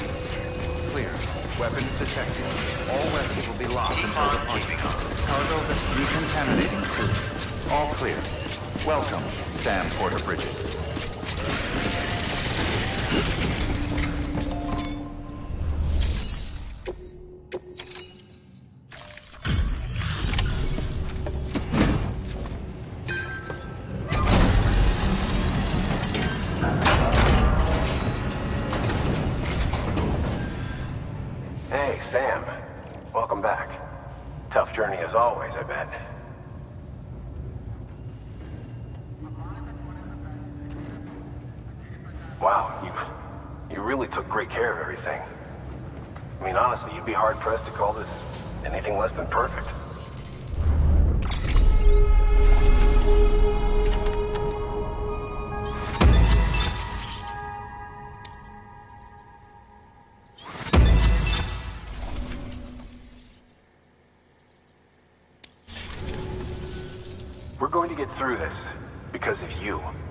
Clear. Weapons detected. All weapons will be locked until departure. Cargo decontaminating suit. All clear. Welcome, Sam Porter Bridges. Hey, Sam. Welcome back. Tough journey as always, I bet. Wow, you really took great care of everything. I mean, honestly, you'd be hard-pressed to call this anything less than perfect. We're going to get through this because of you.